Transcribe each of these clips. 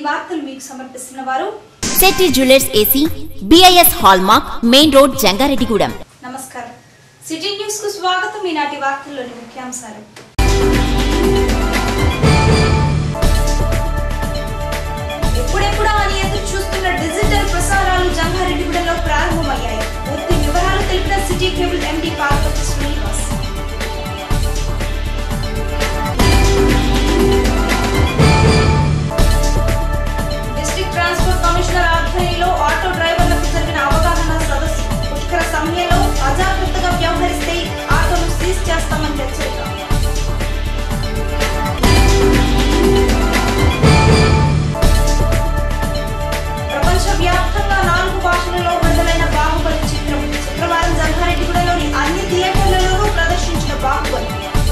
ఈ వార్తలు మీకు సమర్పిస్తున్న వారు Setti jewellers AC BIS hallmark main road Jangareddygudem. నమస్కారం. సిటీ న్యూస్ కు స్వాగతం. ఈనాటి వార్తల్లోని ముఖ్యాంశాలు. ఎప్పుడెప్పుడా అని ఎదురు చూస్తున్న డిజిటల్ ప్రసారాలు జంగారెడ్డిగూడెంలో ప్రారంభమయ్యాయి. పూర్తి వివరాలు తెలిపిన city cable MD Parvathi Srinivas. District transport commissioner ఆధ్వర్యంలో ఆటో డ్రైవర్లకు జరిగిన అవగాహన సదస్సు. పుష్కర సమయంలో అజాగ్రత్తగా వ్యవహరిస్తే ఆటోను సీజ్ చేస్తామని హెచ్చరిక. ప్రపంచవ్యాప్తంగా 4 భాషలలో విడుదలైన బాహుబలి చిత్రం శుక్రవారం జంగారెడ్డిగూడెంలోని అన్ని థియేటర్లలోనూ ప్రదర్శించిన బాహుబలి.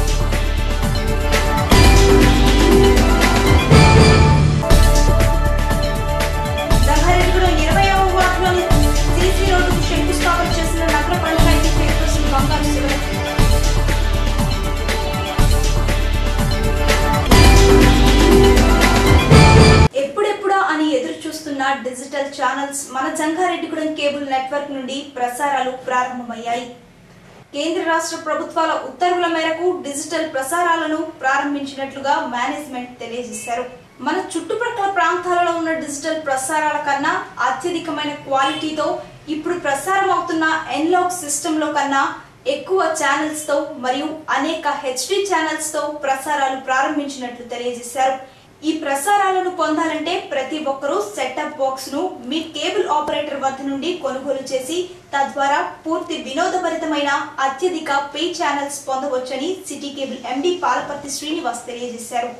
జంగారెడ్డిగూడెం 20వ వార్డులోని సీసీ రోడ్డుకు శంకుస్థాపన చేసిన నగర పంచాయతీ చైర్పర్సన్ బంగారు శివరాం. ఎప్పుడెప్పుడా అని ఎదురు చూస్తున్న డిజిటల్ ఛానల్స్ మన జంగారెడ్డిగూడెం కేబుల్ నెట్వర్క్ నుండి ప్రసారాలు ప్రారంభమయ్యాయి. కేంద్ర రాష్ట్ర ప్రభుత్వాల ఉత్తర్వుల మేరకు డిజిటల్ ప్రసారాలను ప్రారంభించినట్లుగా మేనేజ్మెంట్ తెలియజేశారు. మన చుట్టుప్రక్కల ప్రాంతాలలో ఉన్న డిజిటల్ ప్రసారాల కన్నా అత్యధికమైన క్వాలిటీతో ఇప్పుడు ప్రసారం అవుతున్న ఎన్లాగ్ సిస్టమ్ లో కన్నా ఎక్కువ ఛానల్స్ తో మరియు అనేక హెచ్డి ఛానల్స్ తో ప్రసారాలు ప్రారంభించినట్లు తెలియజేశారు. ఈ ప్రసారాలను పొందాలంటే ప్రతి ఒక్కరూ సెటప్ బాక్స్ ను మీ కేబుల్ ఆపరేటర్ వద్ద నుండి కొనుగోలు చేసి తద్వారా పూర్తి వినోదభరితమైన అత్యధిక పే ఛానల్స్ పొందవచ్చని city cable MD Palaparthi Srinivas తెలియజేశారు.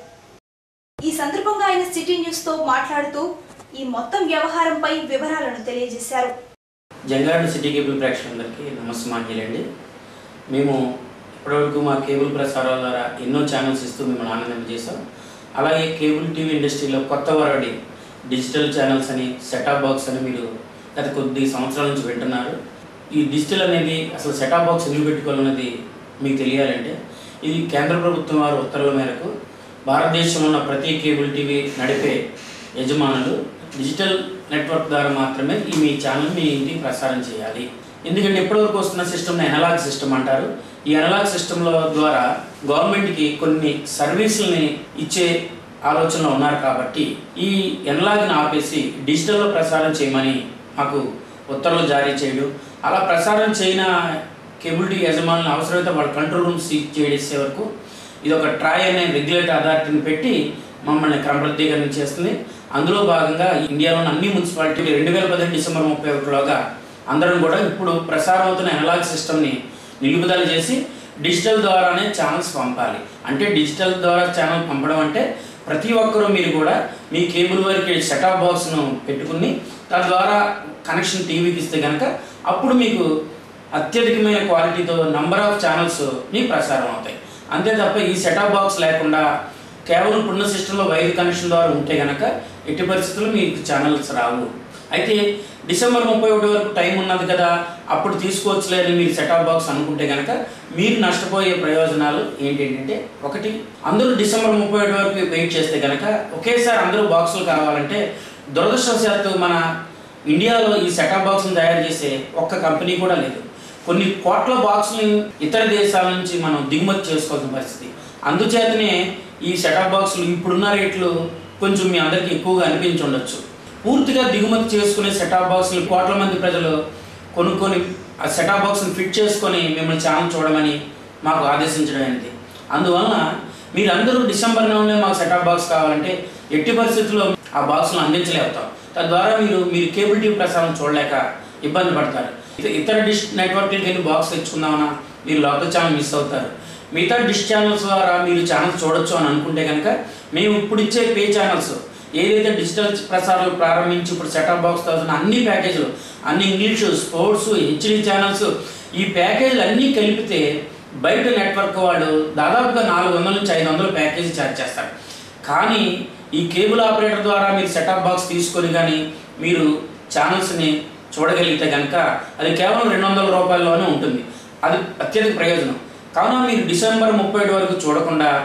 ఈ సందర్భంగా ఆయన సిటీ న్యూస్ తో మాట్లాడుతూ ఈ మొత్తం వ్యవహారంపై వివరాలను తెలియజేశారు. జంగారెడ్డి సిటీ కేబుల్ ప్రేక్షకులందరికీ నమస్కారాలండి. మేము ఇప్పటివరకు మా కేబుల్ ప్రసారాల ద్వారా ఎన్నో ఛానల్స్ ఇస్తూ మిమ్మల్ని ఆనందింపజేశాం. అలాగే కేబుల్ టీవీ ఇండస్ట్రీలో కొత్త వరడి డిజిటల్ ఛానల్స్ అని సెటాప్ బాక్స్ అని మీరు గత కొద్ది సంవత్సరాల నుంచి వింటున్నారు. ఈ డిజిటల్ అనేది అసలు సెటాప్ బాక్స్ ఎందుకు పెట్టుకోవాలన్నది మీకు తెలియాలంటే ఇది కేంద్ర ప్రభుత్వం వారు ఉత్తర్వుల మేరకు భారతదేశంలో ఉన్న ప్రతి కేబుల్ టీవీ నడిపే యజమానులు డిజిటల్ నెట్వర్క్ ద్వారా మాత్రమే మీ ఛానల్ మీ ఇంటికి ప్రసారం చేయాలి. ఎందుకంటే ఇప్పటివరకు వస్తున్న సిస్టమ్ని అనలాగ్ సిస్టమ్ అంటారు. ఈ అనలాగ్ సిస్టంల ద్వారా గవర్నమెంట్కి కొన్ని సర్వీసుల్ని ఇచ్చే ఆలోచనలో ఉన్నారు కాబట్టి ఈ అనలాగ్ని ఆపేసి డిజిటల్లో ప్రసారం చేయమని మాకు ఉత్తర్వులు జారీ చేయడం, అలా ప్రసారం చేయన కేబుల్ టీవీ యజమానులు అవసరమైతే వాళ్ళ కంట్రోల్ రూమ్ సీజ్ చేసే వరకు ఇది ఒక ట్రాయ్ అనే రెగ్యులేటర్ అథారిటీని పెట్టి మమ్మల్ని క్రమబద్ధీకరణ చేస్తుంది. అందులో భాగంగా ఇండియాలోని అన్ని మున్సిపాలిటీలు 2015 డిసెంబర్ 31లోగా అందరం కూడా ఇప్పుడు ప్రసారం అవుతున్న అనలాగ్ సిస్టమ్ని నిలుపుదల చేసి డిజిటల్ ద్వారానే ఛానల్స్ పంపాలి. అంటే డిజిటల్ ద్వారా ఛానల్ పంపడం అంటే ప్రతి ఒక్కరూ మీరు కూడా మీ కేబుల్ వరకు సెటాప్ బాక్స్ను పెట్టుకుని తద్వారా కనెక్షన్ టీవీకి ఇస్తే కనుక అప్పుడు మీకు అత్యధికమైన క్వాలిటీతో నంబర్ ఆఫ్ ఛానల్స్ మీ ప్రసారం అవుతాయి. అంతే తప్ప ఈ సెటాప్ బాక్స్ లేకుండా కేవలం ఇప్పుడున్న సిస్టంలో వైర్ కనెక్షన్ ద్వారా ఉంటే కనుక ఎట్టి పరిస్థితుల్లో మీకు ఛానల్స్ రావు. అయితే డిసెంబర్ 31 వరకు టైం ఉన్నది కదా అప్పుడు తీసుకోవచ్చులేని మీరు సెటాప్ బాక్స్ అనుకుంటే కనుక మీరు నష్టపోయే ప్రయోజనాలు ఏంటంటే, ఒకటి, అందరూ డిసెంబర్ 31 వరకు వెయిట్ చేస్తే కనుక ఒకేసారి అందరూ బాక్సులు కావాలంటే దురదృష్టవశాత్తు మన ఇండియాలో ఈ సెటాప్ బాక్స్ని తయారు చేసే ఒక్క కంపెనీ కూడా లేదు. కొన్ని కోట్ల బాక్సులు ఇతర దేశాల నుంచి మనం దిగుమతి చేసుకోవాల్సిన పరిస్థితి. అందుచేతనే ఈ సెటాప్ బాక్సులు ఇప్పుడున్న రేట్లు కొంచెం మీ అందరికీ ఎక్కువగా అనిపించి ఉండొచ్చు. పూర్తిగా దిగుమతి చేసుకునే సెటాప్ బాక్సులు కోట్ల మంది ప్రజలు కొనుక్కొని ఆ సెటాప్ బాక్స్ని ఫిట్ చేసుకొని మిమ్మల్ని ఛానల్ చూడమని మాకు ఆదేశించడం అనేది. అందువలన మీరందరూ డిసెంబర్ నెలలో మాకు సెటాప్ బాక్స్ కావాలంటే ఎట్టి పరిస్థితుల్లో ఆ బాక్స్ను అందించలేవుతాం. తద్వారా మీరు కేబుల్ టీవీ ప్రసారం చూడలేక ఇబ్బంది పడతారు. ఇతర డిష్ నెట్వర్క్లకి వెళ్ళి బాక్స్ తెచ్చుకుందామన్నా మీరు లోకల్ ఛానల్ మిస్ అవుతారు. మిగతా డిష్ ఛానల్స్ ద్వారా మీరు ఛానల్స్ చూడొచ్చు అని అనుకుంటే కనుక మేము ఇప్పుడు ఇచ్చే పే ఛానల్స్ ఏదైతే డిజిటల్ ప్రసారాలు ప్రారంభించి ఇప్పుడు సెటాప్ బాక్స్ అవుతున్న అన్ని ప్యాకేజీలు, అన్ని ఇంగ్లీషు, స్పోర్ట్స్, హెచ్డి ఛానల్స్, ఈ ప్యాకేజీలు అన్నీ కలిపితే బయట నెట్వర్క్ వాళ్ళు దాదాపుగా 400 నుంచి 500 ప్యాకేజీ ఛార్జ్ చేస్తారు. కానీ ఈ కేబుల్ ఆపరేటర్ ద్వారా మీరు సెటాప్ బాక్స్ తీసుకొని కానీ మీరు ఛానల్స్ని చూడగలిగితే కనుక అది కేవలం 200 రూపాయల్లోనే ఉంటుంది. అది అత్యధిక ప్రయోజనం. కావున మీరు డిసెంబర్ 31 వరకు చూడకుండా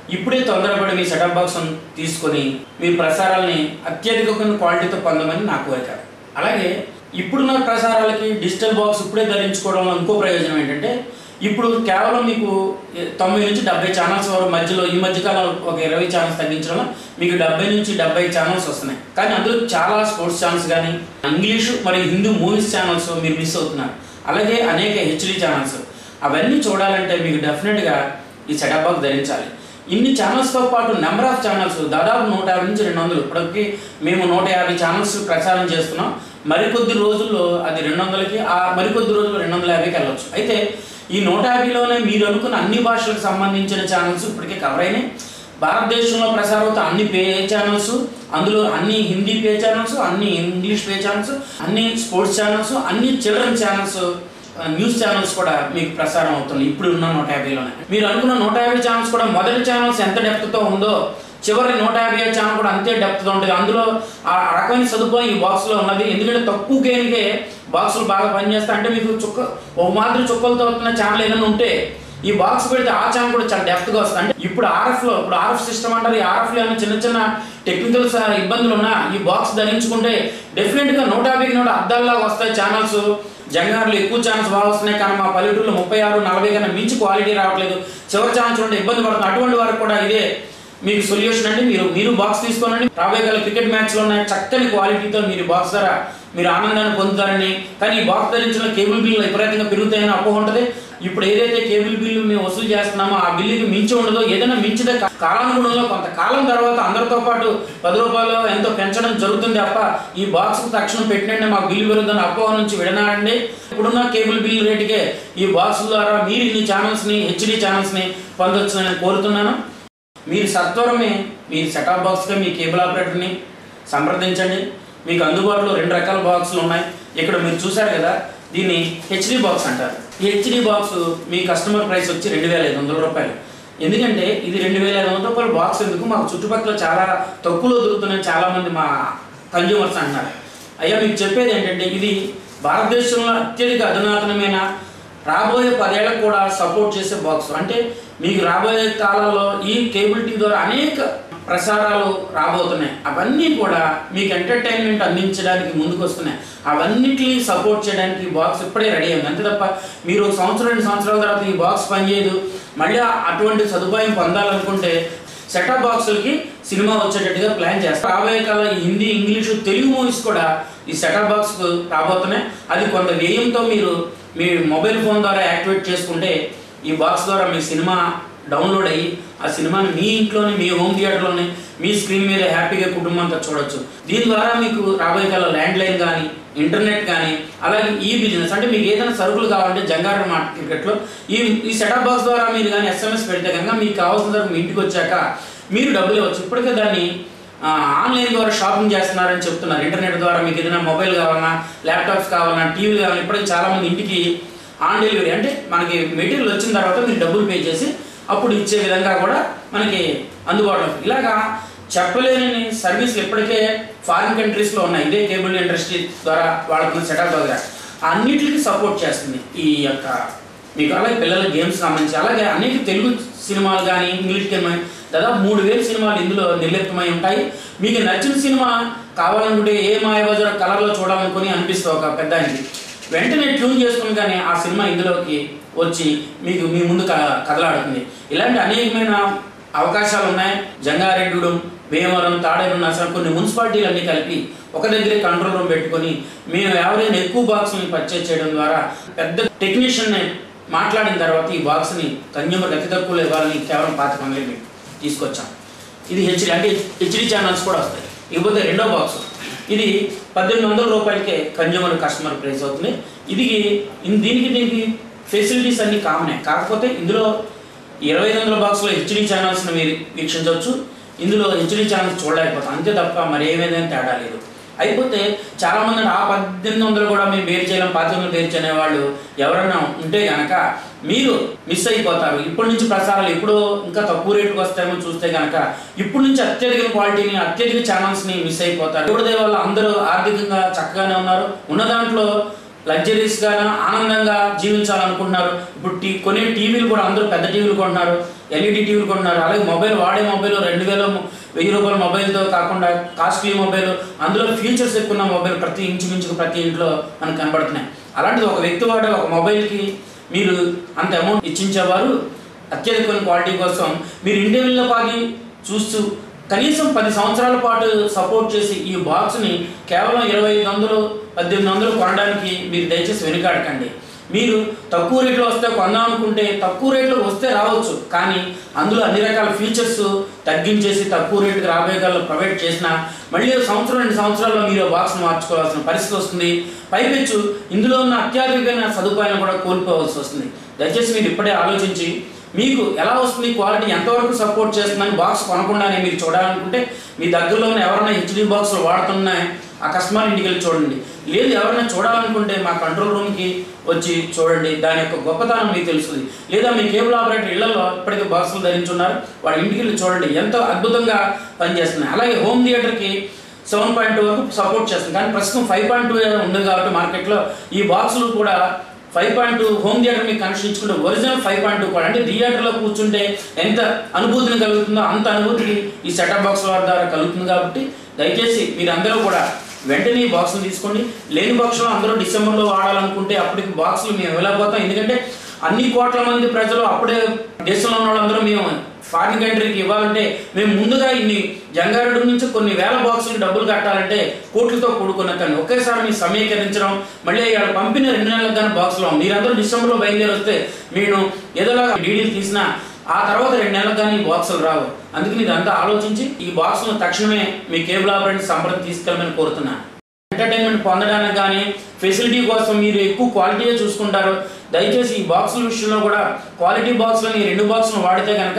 ఇప్పుడే తొందరపడి మీ సెటప్ బాక్స్ తీసుకొని మీ ప్రసారాలని అత్యధిక క్వాలిటీతో పొందమని నా కోరిక. అలాగే ఇప్పుడున్న ప్రసారాలకి డిజిటల్ బాక్స్ ఇప్పుడే ధరించుకోవడంలో ఇంకో ప్రయోజనం ఏంటంటే, ఇప్పుడు కేవలం మీకు 90 నుంచి 70 ఛానల్స్ వరకు మధ్యలో ఈ మధ్యకాలం ఒక 20 ఛానల్స్ తగ్గించడంలో మీకు 70 నుంచి 75 ఛానల్స్ వస్తున్నాయి. కానీ అందులో చాలా స్పోర్ట్స్ ఛానల్స్ కానీ ఇంగ్లీషు మరియు హిందీ మూవీస్ ఛానల్స్ మీరు మిస్ అవుతున్నారు. అలాగే అనేక హెచ్డి ఛానల్స్, అవన్నీ చూడాలంటే మీకు డెఫినెట్గా ఈ సెటప్ బాక్స్ ధరించాలి. ఇన్ని ఛానల్స్తో పాటు నెంబర్ ఆఫ్ ఛానల్స్ దాదాపు 150 నుంచి 200. ఇప్పటికి మేము 150 ఛానల్స్ ప్రసారం చేస్తున్నాం. మరికొద్ది రోజుల్లో అది 200కి, మరికొద్ది రోజుల్లో 250కి వెళ్ళవచ్చు. అయితే ఈ 150లోనే మీరు అనుకున్న అన్ని భాషలకు సంబంధించిన ఛానల్స్ ఇప్పటికే కవర్ అయినాయి. భారతదేశంలో ప్రసారం అవుతున్న అన్ని పే ఛానల్స్, అందులో అన్ని హిందీ పే ఛానల్స్, అన్ని ఇంగ్లీష్ పే ఛానల్స్, అన్ని స్పోర్ట్స్ ఛానల్స్, అన్ని చిల్డ్రన్ ఛానల్స్, న్యూస్ ఛానల్స్ కూడా మీకు ప్రసారం అవుతుంది ఇప్పుడు ఉన్న 150లోనే. మీరు అనుకున్న 150 ఛానల్స్ కూడా మొదటి ఛానల్స్ ఎంత డెప్త్తో ఉందో చివరి 150 ఛానల్ కూడా అంతే డెప్త్తో ఉంటుంది. అందులో ఆ రకమైన సదుపాయం ఈ బాక్స్లో ఉన్నది. ఎందుకంటే తక్కువ గెయిన్కే బాక్సులు బాగా పనిచేస్తాయి. అంటే మీకు ఒక మాదిరి చుక్కలతో వస్తున్న ఛానల్ ఏదైనా ఉంటే ఈ బాక్స్ పెడితే ఆ ఛానల్ కూడా చాలా డెప్త్గా వస్తుంది. అంటే ఇప్పుడు ఆర్ఎఫ్ సిస్టమ్ అంటారు. ఈ ఆర్ఎఫ్లో ఏమైనా చిన్న చిన్న టెక్నికల్ ఇబ్బందులు ఉన్నా ఈ బాక్స్ ధరించుకుంటే డెఫినెట్గా 150కి 100 అద్దాల్లాగా వస్తాయి ఛానల్స్. జంగారులో ఎక్కువ ఛానల్స్ బాగా వస్తున్నాయి, కానీ మా పల్లెటూరులో 36-40 కన్నా మించి క్వాలిటీ రావట్లేదు. చివరి ఛానల్స్ ఉంటే ఇబ్బంది పడుతుంది. అటువంటి వారికి కూడా ఇదే మీకు సొల్యూషన్ అండి. మీరు బాక్స్ తీసుకోనండి. రాబోయే కాల క్రికెట్ మ్యాచ్లో ఉన్న చక్కని క్వాలిటీతో మీరు బాక్స్ ధర మీరు ఆనందాన్ని పొందుతారని. కానీ ఈ బాక్స్ ధరించిన కేబుల్ బిల్లు విపరీతంగా పెరుగుతాయని అపోహ ఉంటుంది. ఇప్పుడు ఏదైతే కేబుల్ బిల్లు మేము వసూలు చేస్తున్నామో ఆ బిల్లుకి మించి ఉండదో, ఏదైనా మించితే కాలానుగుణంలో కొంతకాలం తర్వాత అందరితో పాటు 10 రూపాయలు ఎంతో పెంచడం జరుగుతుంది తప్ప ఈ బాక్స్ తక్షణం పెట్టినండి మాకు బిల్లు పెరుగుతున్న అపోహ నుంచి విడనాడండి. ఇప్పుడున్న కేబుల్ బిల్లు రేటుకే ఈ బాక్స్ ద్వారా మీరు ఇన్ని ఛానల్స్ని హెచ్డి ఛానల్స్ని పొందొచ్చునని కోరుతున్నాను. మీరు సత్వరమే మీ సెటాప్ బాక్స్గా మీ కేబుల్ ఆపరేటర్ని సంప్రదించండి. మీకు అందుబాటులో 2 రకాల బాక్సులు ఉన్నాయి. ఇక్కడ మీరు చూసారు కదా, దీన్ని హెచ్డి బాక్స్ అంటారు. ఈ హెచ్డి బాక్స్ మీ కస్టమర్ ప్రైస్ వచ్చి 2500 రూపాయలు. ఎందుకంటే ఇది 2500 రూపాయల బాక్స్ ఎందుకు, మాకు చుట్టుపక్కల చాలా తక్కువలో దొరుకుతున్నాయని చాలామంది మా కన్జ్యూమర్స్ అంటున్నారు. అయ్యా మీకు చెప్పేది ఏంటంటే, ఇది భారతదేశంలో అత్యధిక అధునాతనమైన రాబోయే 10 ఏళ్ళకు కూడా సపోర్ట్ చేసే బాక్స్. అంటే మీకు రాబోయే కాలంలో ఈ కేబుల్ టీవీ ద్వారా అనేక ప్రసారాలు రాబోతున్నాయి. అవన్నీ కూడా మీకు ఎంటర్టైన్మెంట్ అందించడానికి ముందుకు వస్తున్నాయి. అవన్నిటిని సపోర్ట్ చేయడానికి ఈ బాక్స్ ఇప్పుడే రెడీ అయింది. అంతే తప్ప మీరు 1 సంవత్సరం 2 సంవత్సరాల తర్వాత ఈ బాక్స్ పనిచేయదు, మళ్ళీ అటువంటి సదుపాయం పొందాలనుకుంటే సెటప్ బాక్సులకి సినిమా వచ్చేటట్టుగా ప్లాన్ చేస్తారు. రాబోయే కాలం హిందీ, ఇంగ్లీషు, తెలుగు మూవీస్ కూడా ఈ సెటప్ బాక్స్కు రాబోతున్నాయి. అది కొంత వ్యయంతో మీరు మీ మొబైల్ ఫోన్ ద్వారా యాక్టివేట్ చేసుకుంటే ఈ బాక్స్ ద్వారా మీ సినిమా డౌన్లోడ్ అయ్యి ఆ సినిమాని మీ ఇంట్లోనే, మీ హోమ్ థియేటర్లోనే, మీ స్క్రీన్ మీద హ్యాపీగా కుటుంబంతో చూడొచ్చు. దీని ద్వారా మీకు రాబోయే కాలం ల్యాండ్ లైన్ కానీ, ఇంటర్నెట్ కానీ, అలాగే ఈ బిజినెస్ అంటే మీకు ఏదైనా సరుకులు కావాలంటే జంగారెడ్డి మార్కెట్లో ఈ సెటప్ బాక్స్ ద్వారా మీరు కానీ SMS పెడితే కనుక మీకు కావాల్సిన సరుకు మీ ఇంటికి వచ్చాక మీరు డబ్బులు ఇవ్వచ్చు. ఇప్పటికే దాన్ని ఆన్లైన్ ద్వారా షాపింగ్ చేస్తున్నారని చెప్తున్నారు. ఇంటర్నెట్ ద్వారా మీకు ఏదైనా మొబైల్ కావాలన్నా, ల్యాప్టాప్స్ కావాలన్నా, టీవీలు కావాలన్నా ఇప్పటికీ చాలామంది ఇంటికి ఆన్ డెలివరీ అంటే మనకి మెటీరియల్ వచ్చిన తర్వాత మీరు డబ్బులు పే చేసి అప్పుడు ఇచ్చే విధంగా కూడా మనకి అందుబాటులో. ఇలాగా చెప్పలేని సర్వీసులు ఇప్పటికే ఫారిన్ కంట్రీస్లో ఉన్నాయి. ఇదే కేబుల్ ఇండస్ట్రీ ద్వారా వాళ్ళకున్న సెటప్ దగ్గర అన్నిటికీ సపోర్ట్ చేస్తుంది ఈ యొక్క మీకు. అలాగే పిల్లల గేమ్స్ సంబంధించి, అలాగే అనేక తెలుగు సినిమాలు కానీ, ఇంగ్లీష్ సినిమా దాదాపు 3000 సినిమాలు ఇందులో నిర్లిప్తమై ఉంటాయి. మీకు నచ్చిన సినిమా కావాలనుకుంటే ఏ మాయాబజార్ కలర్లో చూడాలనుకుని అనిపిస్తుంది ఒక పెద్ద ఆయనకి, వెంటనే ట్యూన్ చేసుకుని కానీ ఆ సినిమా ఇందులోకి వచ్చి మీకు మీ ముందు కదలాడుతుంది. ఇలాంటి అనేకమైన అవకాశాలు ఉన్నాయి. జంగారెడ్డి, భీమవరం, తాడేరు, నర్సరం కొన్ని మున్సిపాలిటీలు అన్నీ కలిపి ఒక దగ్గరే కంట్రోల్ రూమ్ పెట్టుకొని మేము ఎవరైనా ఎక్కువ బాక్స్ని పర్చేజ్ చేయడం ద్వారా పెద్ద టెక్నీషియన్ని మాట్లాడిన తర్వాత ఈ బాక్స్ని కన్జ్యూమర్కి అతి తక్కువలో ఇవ్వాలని కేవలం 2500 తీసుకొచ్చాం. ఇది హెచ్డి అంటే హెచ్డి ఛానల్స్ కూడా వస్తాయి. ఇకపోతే రెండో బాక్స్, ఇది 1800 రూపాయలకే కస్టమర్ ప్రైస్ అవుతుంది. దీనికి ఫెసిలిటీస్ అన్ని కామనే. కాకపోతే ఇందులో 2500 బాక్స్లో హెచ్డి ఛానల్స్ని మీరు వీక్షించవచ్చు. ఇందులో హెచ్డి ఛానల్స్ చూడలేకపోతాం, అంతే తప్ప మరి ఏమేదైనా తేడా లేదు. అయిపోతే చాలామంది ఆ 1800 కూడా మేము వేరు చేయలేం, 1500 వేరు చేయని వాళ్ళు ఎవరన్నా ఉంటే కనుక మీరు మిస్ అయిపోతారు. ఇప్పటి నుంచి ప్రసారాలు ఎప్పుడో ఇంకా తక్కువ రేటుకు వస్తాయేమో చూస్తే కనుక ఇప్పటి నుంచి అత్యధిక క్వాలిటీని, అత్యధిక ఛానల్స్ని మిస్ అయిపోతారు. దేవుడి దయ వల్ల అందరూ ఆర్థికంగా చక్కగానే ఉన్నారు. ఉన్న దాంట్లో లగ్జరీస్గా ఆనందంగా జీవించాలనుకుంటున్నారు. ఇప్పుడు కొనే టీవీలు కూడా అందరూ పెద్ద టీవీలు కొంటున్నారు, ఎల్ఈడి టీవీలు కొంటున్నారు. అలాగే వాడే మొబైల్ 2,000-1,000 రూపాయల మొబైల్తో కాకుండా కాస్ట్లీ మొబైల్, అందులో ఫీచర్స్ ఎక్కువ ఉన్న మొబైల్ ఇంచుమించుకు ప్రతి ఇంట్లో మనకు కనబడుతున్నాయి. అలాంటిది ఒక వ్యక్తి వాడే ఒక మొబైల్కి మీరు అంత అమౌంట్ ఇచ్చించేవారు అత్యధికమైన క్వాలిటీ కోసం మీరు ఇండియన్లో పాగి చూస్తూ కనీసం 10 సంవత్సరాల పాటు సపోర్ట్ చేసి ఈ బాక్స్ని కేవలం 2,500-1,800 కొనడానికి మీరు దయచేసి వెనుకాడకండి. మీరు తక్కువ రేట్లో వస్తే కొందాం అనుకుంటే తక్కువ రేట్లో వస్తే రావచ్చు, కానీ అందులో అన్ని రకాల ఫీచర్స్ తగ్గించేసి తక్కువ రేటుకి రాబోయేగాల్లో ప్రొవైడ్ చేసినా మళ్ళీ 1-2 సంవత్సరాల్లో మీరు బాక్స్ని మార్చుకోవాల్సిన పరిస్థితి వస్తుంది. పైపెచ్చు ఇందులో ఉన్న అత్యాధునికమైన సదుపాయాలను కూడా కోల్పోవాల్సి వస్తుంది. దయచేసి మీరు ఇప్పుడే ఆలోచించి మీకు ఎలా వస్తుంది, క్వాలిటీ ఎంతవరకు సపోర్ట్ చేస్తుందని బాక్స్ కొనకుండానే మీరు చూడాలనుకుంటే మీ దగ్గరలో ఉన్న ఎవరైనా హెచ్డి బాక్స్లు వాడుతున్నా ఆ కస్టమర్ ఇంటికి వెళ్ళి చూడండి. లేదు ఎవరైనా చూడాలనుకుంటే మా కంట్రోల్ రూమ్కి వచ్చి చూడండి, దాని యొక్క గొప్పతనం మీకు తెలుస్తుంది. లేదా మీ కేబుల్ ఆపరేటర్ ఇళ్లలో ఇప్పటికే బాక్సులు ధరించున్నారు, వాళ్ళ ఇంటికి వెళ్ళి చూడండి ఎంతో అద్భుతంగా పనిచేస్తున్నాయి. అలాగే హోమ్ థియేటర్కి 7.2 వరకు సపోర్ట్ చేస్తుంది, కానీ ప్రస్తుతం 5.2 ఉంది కాబట్టి మార్కెట్లో ఈ బాక్సులు కూడా 5.2 హోమ్ థియేటర్ మీకు కనెక్షన్ ఇచ్చుకుంటే ఒరిజినల్ 5.2 కూడా, అంటే థియేటర్లో కూర్చుంటే ఎంత అనుభూతిని కలుగుతుందో అంత అనుభూతికి ఈ సెటప్ బాక్స్ ద్వారా కలుగుతుంది. కాబట్టి దయచేసి మీరు అందరూ కూడా వెంటనే ఈ బాక్స్ని తీసుకోండి. లేని బాక్స్లో అందరూ డిసెంబర్లో వాడాలనుకుంటే అప్పటికి బాక్సులు మేము వెళ్ళకపోతాం. ఎందుకంటే అన్ని కోట్ల మంది ప్రజలు అప్పుడే దేశంలో ఉన్న వాళ్ళందరూ మేము ఫారిన్ కంట్రీకి ఇవ్వాలంటే మేము ముందుగా ఇన్ని జంగారెడ్డి నుంచి కొన్ని వేల బాక్సులు డబ్బులు కట్టాలంటే కోట్లతో కూడుకున్న కానీ ఒకేసారి మీ సమీకరించడం, మళ్ళీ వాళ్ళు పంపిన 2 నెలలకు కానీ బాక్సులో మీరందరూ డిసెంబర్లో బయలుదేరి వస్తే నేను ఏదోలాగా డీడీలు తీసినా ఆ తర్వాత 2 నెలలకు కానీ ఈ బాక్సులు రావు. అందుకని ఇదంతా ఆలోచించి ఈ బాక్సులను తక్షణమే మీ కేబుల్ ఆపరేటర్ సంప్రదించి తీసుకెళ్ళమని కోరుతున్నాను. ఎంటర్టైన్మెంట్ పొందడానికి కానీ ఫెసిలిటీ కోసం మీరు ఎక్కువ క్వాలిటీగా చూసుకుంటారు. దయచేసి ఈ బాక్సుల విషయంలో కూడా క్వాలిటీ బాక్సులని 2 బాక్సులను వాడితే కనుక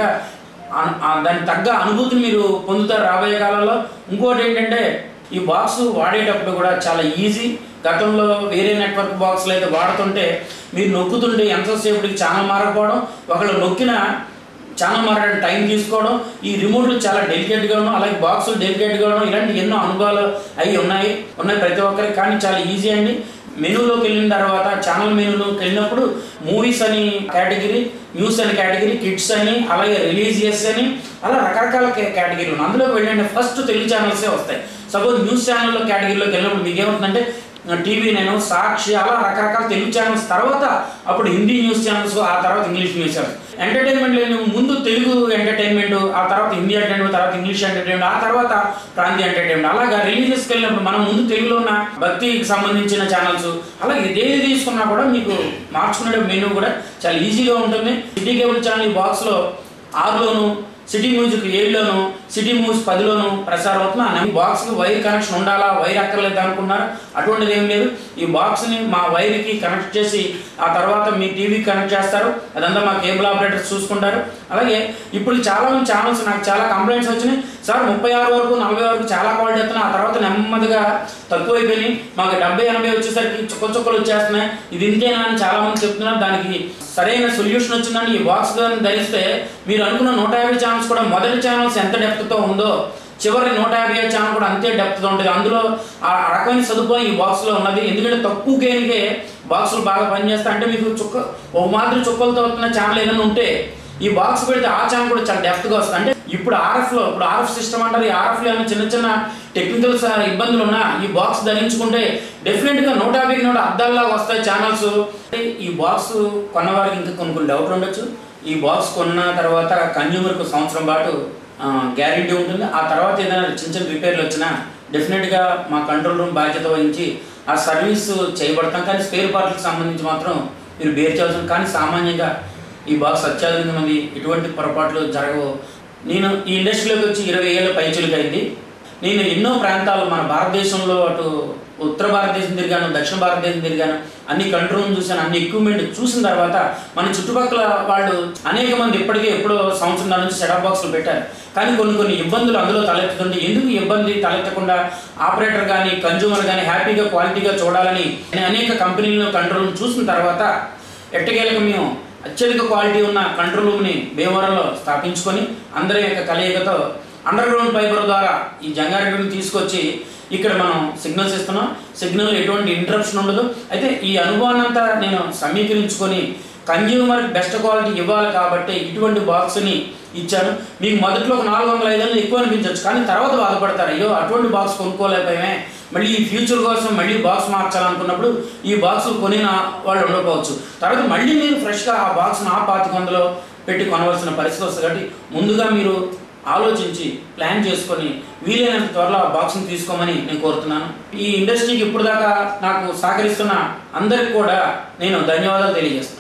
దానికి తగ్గ అనుభూతిని మీరు పొందుతారు రాబోయే కాలంలో. ఇంకోటి ఏంటంటే ఈ బాక్స్ వాడేటప్పుడు కూడా చాలా ఈజీ. గతంలో వేరే నెట్వర్క్ బాక్సులు అయితే వాడుతుంటే మీరు నొక్కుతుంటే ఎంతసేపటికి ఛానల్ మారకపోవడం, ఒకళ్ళు నొక్కిన ఛానల్ మారడానికి టైం తీసుకోవడం, ఈ రిమోట్లు చాలా డెలికేట్గా ఉండడం, అలాగే బాక్సులు డెలికేట్గా ఉండడం, ఇలాంటి ఎన్నో అనుభవాలు అవి ఉన్నాయి ప్రతి ఒక్కరికి. కానీ చాలా ఈజీ అండి. మెనూలోకి వెళ్ళిన తర్వాత ఛానల్ మెనూలోకి వెళ్ళినప్పుడు మూవీస్ అని కేటగిరీ, న్యూస్ అని కేటగిరీ, కిడ్స్ అని, అలాగే రిలీజియస్ అని, అలా రకరకాల కేటగిరీలు ఉన్నాయి. అందులోకి వెళ్ళండి ఫస్ట్ తెలుగు ఛానల్సే వస్తాయి. సపోజ్ న్యూస్ ఛానల్లో కేటగిరీలోకి వెళ్ళినప్పుడు మీకు ఏమవుతుందంటే టీవీ నేను, సాక్షి, అలా రకరకాల తెలుగు ఛానల్స్, తర్వాత అప్పుడు హిందీ న్యూస్ ఛానల్స్, ఆ తర్వాత ఇంగ్లీష్ న్యూస్ ఛానల్స్. ఎంటర్టైన్మెంట్ లేని ముందు తెలుగు ఎంటర్టైన్మెంట్, ఆ తర్వాత హిందీ ఎంటర్టైన్మెంట్, తర్వాత ఇంగ్లీష్ ఎంటర్టైన్మెంట్, ఆ తర్వాత ప్రాంతీయ ఎంటర్టైన్మెంట్. అలాగా రిలీజియస్కి వెళ్ళినప్పుడు మనం ముందు తెలుగులో ఉన్న భక్తికి సంబంధించిన ఛానల్స్, అలాగే దేని తీసుకున్నా కూడా మీకు మార్చుకునే మెనూ కూడా చాలా ఈజీగా ఉంటుంది. సిటీ కేబుల్ ఛానల్ ఈ బాక్స్లో 6లోను, సిటీ మ్యూజిక్ 7లోను, సిటీ మూవ్స్ 10లోను ప్రసారం అవుతుంది. ఈ బాక్స్కి వైర్ కనెక్షన్ ఉండాలా, వైర్ అక్కర్లేదు అనుకున్నారు, అటువంటిది ఏం లేదు. ఈ బాక్స్ని మా వైర్కి కనెక్ట్ చేసి ఆ తర్వాత మీ టీవీకి కనెక్ట్ చేస్తారు. అదంతా మా కేబుల్ ఆపరేటర్స్ చూసుకుంటారు. అలాగే ఇప్పుడు చాలా మంది ఛానల్స్ నాకు చాలా కంప్లైంట్స్ వచ్చినాయి, సార్ 36 వరకు 40 వరకు చాలా క్వాలిటీ వస్తున్నాయి, ఆ తర్వాత నెమ్మదిగా తక్కువైపోయినాయి, మాకు 70-80 వచ్చేసరికి చుక్కలు వచ్చేస్తున్నాయి, ఇది ఇంతేనా అని చాలా మంది చెప్తున్నారు. దానికి సరైన సొల్యూషన్ వచ్చిందండి. ఈ బాక్స్ ధరిస్తే మీరు అనుకున్న 150 ఛానల్స్ కూడా మొదటి ఛానల్స్ ఎంత డెప్త్తో ఉందో చివరి 150 ఛానల్ కూడా అంతే డెప్త్తో ఉంటుంది. అందులో ఆ రకమైన సదుపాయం ఈ బాక్స్లో ఉన్నది. ఎందుకంటే తక్కువ గెయిన్కే బాక్సులు బాగా పనిచేస్తాయి. అంటే మీకు ఒక మాదిరి చుక్కలతో వస్తున్న ఛానల్ ఏదైనా ఉంటే ఈ బాక్స్ పెడితే ఆ ఛానల్ కూడా చాలా డెప్త్గా వస్తుంది. అంటే ఇప్పుడు ఆర్ఎఫ్ సిస్టమ్ అంటారు. ఈ ఆర్ఎఫ్లో ఏమైనా చిన్న టెక్నికల్ ఇబ్బందులు ఉన్నా ఈ బాక్స్ ధరించుకుంటే డెఫినెట్గా 150 అద్దాల్లాగా వస్తాయి ఛానల్స్. ఈ బాక్స్ కొన్నవారికి ఇంకా కొన్ని డౌట్లు ఉండొచ్చు. ఈ బాక్స్ కొన్న తర్వాత కన్జ్యూమర్కు 1 సంవత్సరం పాటు గ్యారెంటీ ఉంటుంది. ఆ తర్వాత ఏదైనా చిన్న రిపేర్లు వచ్చినా డెఫినెట్గా మా కంట్రోల్ రూమ్ బాధ్యత వహించి ఆ సర్వీస్ చేయబడతాం. కానీ స్పేర్ పార్ట్లకు సంబంధించి మాత్రం మీరు బేర్ చేయాల్సింది. కానీ సామాన్యంగా ఈ బాక్స్ అత్యాధునికమైనది, ఎటువంటి పొరపాట్లు జరగవు. నేను ఈ ఇండస్ట్రీలోకి వచ్చి 20 ఏళ్ళ పైచులకు అయింది. నేను ఎన్నో ప్రాంతాలు మన భారతదేశంలో అటు ఉత్తర భారతదేశం తిరిగాను, దక్షిణ భారతదేశం తిరిగాను, అన్ని కంట్రోల్ చూశాను, అన్ని ఎక్విప్మెంట్ చూసిన తర్వాత మన చుట్టుపక్కల వాళ్ళు అనేక మంది ఇప్పటికే ఎప్పుడో సంవత్సరం నుంచి సెటప్ బాక్సులు పెట్టారు. కానీ కొన్ని ఇబ్బందులు అందులో తలెత్తుతుంటే ఎందుకు ఇబ్బంది తలెత్తకుండా ఆపరేటర్ కానీ కన్జ్యూమర్ కానీ హ్యాపీగా క్వాలిటీగా చూడాలని అనేక కంపెనీలను కంట్రోల్ చూసిన తర్వాత ఎట్టకేలకు మేము అత్యధిక క్వాలిటీ ఉన్న కంట్రోల్ రూమ్ని భీమవరంలో స్థాపించుకొని అందరి యొక్క కలయికతో అండర్ గ్రౌండ్ ఫైబర్ ద్వారా ఈ జంగారెడ్డిని తీసుకొచ్చి ఇక్కడ మనం సిగ్నల్స్ ఇస్తున్నాం. సిగ్నల్ ఎటువంటి ఇంటరప్షన్ ఉండదు. అయితే ఈ అనుభవాన్ని అంతా నేను సమీకరించుకొని కన్జ్యూమర్ బెస్ట్ క్వాలిటీ ఇవ్వాలి కాబట్టి ఇటువంటి బాక్స్ని ఇచ్చాను. మీకు మొదట్లో ఒక 400-500 ఎక్కువ అనిపించవచ్చు, కానీ తర్వాత బాధపడతారు, అయ్యో అటువంటి బాక్స్ కొనుక్కోలేకపోయామే, మళ్ళీ ఈ ఫ్యూచర్ కోసం మళ్ళీ బాక్స్ మార్చాలనుకున్నప్పుడు ఈ బాక్స్ కొనిన వాళ్ళు ఉండకపోవచ్చు. తర్వాత మళ్ళీ మీరు ఫ్రెష్గా ఆ బాక్స్ని 500 పెట్టి కొనవలసిన పరిస్థితి వస్తుంది. కాబట్టి ముందుగా మీరు ఆలోచించి ప్లాన్ చేసుకొని వీలైనంత త్వరలో ఆ బాక్స్ని తీసుకోమని నేను కోరుతున్నాను. ఈ ఇండస్ట్రీకి ఇప్పుడు దాకా నాకు సహకరిస్తున్న అందరికి కూడా నేను ధన్యవాదాలు తెలియజేస్తున్నాను.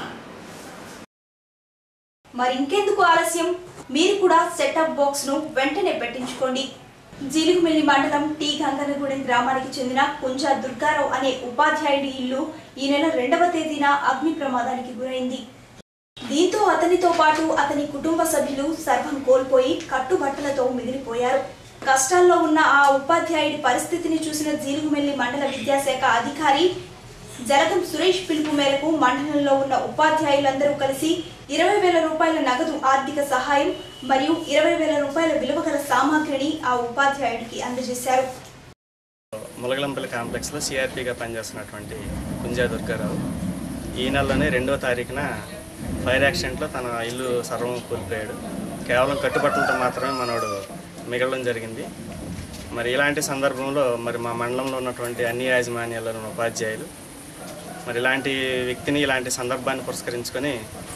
మరి ఇంకెందుకు ఆలస్యం, మీరు కూడా సెటప్ బాక్స్ ను వెంటనే పెట్టించుకోండి. జీలుగుమిల్లి మండలం టీ గంగనగూడెం గ్రామానికి చెందిన కుంజా దుర్గారావు అనే ఉపాధ్యాయుడి ఇల్లు ఈ నెల 2వ తేదీన అగ్ని ప్రమాదానికి గురైంది. దీంతో అతనితో పాటు అతని కుటుంబ సభ్యులు సర్వం కోల్పోయి కట్టుబట్టలతో మిగిలిపోయారు. కష్టాల్లో ఉన్న ఆ ఉపాధ్యాయుడి పరిస్థితిని చూసిన జీలుగుమిల్లి మండల విద్యాశాఖ అధికారి జలగం సురేష్ పిలుపు మేరకు మండలంలో ఉన్న ఉపాధ్యాయులందరూ కలిసి 20,000 రూపాయల నగదు ఆర్థిక సహాయం మరియు 20,000 రూపాయల విలువ గల సామాగ్రిని ఆ ఉపాధ్యాయుడికి అందజేశారు. ములగలంపల్లి కాంప్లెక్స్లో సిఆర్పీగా పనిచేస్తున్నటువంటి కుంజా దుర్గారావు ఈ నెలలోనే 2వ తారీఖున ఫైర్ యాక్సిడెంట్లో తన ఇల్లు సర్వం కోల్పోయాడు. కేవలం కట్టుబట్టలతో మాత్రమే మనోడు మిగలడం జరిగింది. మరి ఇలాంటి సందర్భంలో మరి మా మండలంలో ఉన్నటువంటి అన్ని యాజమాన్యాలను ఉపాధ్యాయులు మరి ఇలాంటి వ్యక్తిని ఇలాంటి సందర్భాన్ని పురస్కరించుకొని